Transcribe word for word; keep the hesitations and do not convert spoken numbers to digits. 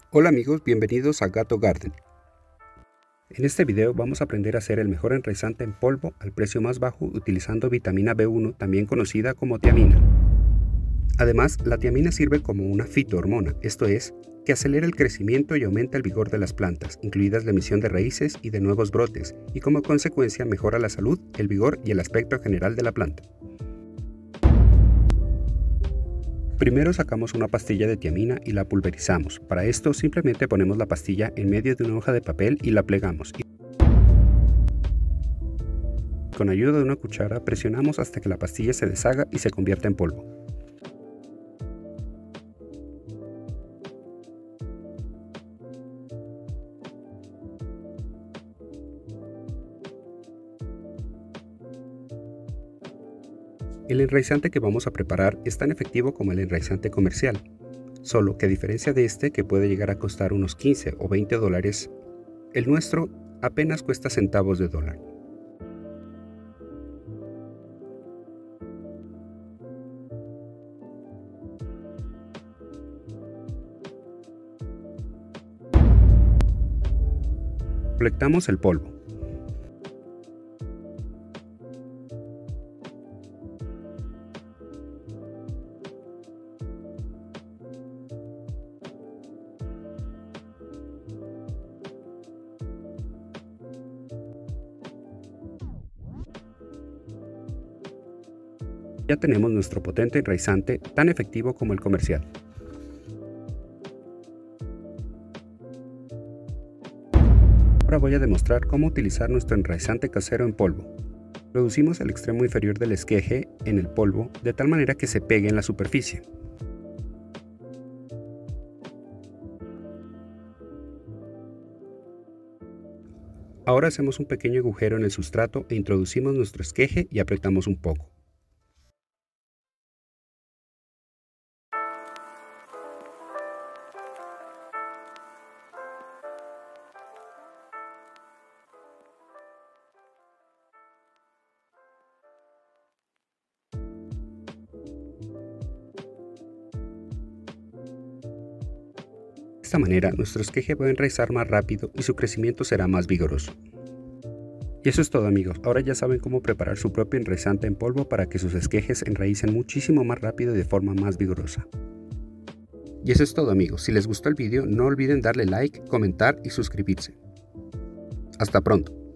Hola amigos, bienvenidos a Gato Garden. En este video vamos a aprender a hacer el mejor enraizante en polvo al precio más bajo utilizando vitamina B uno, también conocida como tiamina. Además, la tiamina sirve como una fitohormona, esto es, que acelera el crecimiento y aumenta el vigor de las plantas, incluidas la emisión de raíces y de nuevos brotes, y como consecuencia mejora la salud, el vigor y el aspecto general de la planta. Primero sacamos una pastilla de tiamina y la pulverizamos. Para esto simplemente ponemos la pastilla en medio de una hoja de papel y la plegamos. Con ayuda de una cuchara presionamos hasta que la pastilla se deshaga y se convierta en polvo. El enraizante que vamos a preparar es tan efectivo como el enraizante comercial, solo que a diferencia de este, que puede llegar a costar unos quince o veinte dólares, el nuestro apenas cuesta centavos de dólar. Colectamos el polvo. Ya tenemos nuestro potente enraizante tan efectivo como el comercial. Ahora voy a demostrar cómo utilizar nuestro enraizante casero en polvo. Reducimos el extremo inferior del esqueje en el polvo de tal manera que se pegue en la superficie. Ahora hacemos un pequeño agujero en el sustrato e introducimos nuestro esqueje y apretamos un poco. De esta manera, nuestro esqueje va a enraizar más rápido y su crecimiento será más vigoroso. Y eso es todo amigos, ahora ya saben cómo preparar su propio enraizante en polvo para que sus esquejes enraicen muchísimo más rápido y de forma más vigorosa. Y eso es todo amigos, si les gustó el vídeo no olviden darle like, comentar y suscribirse. Hasta pronto.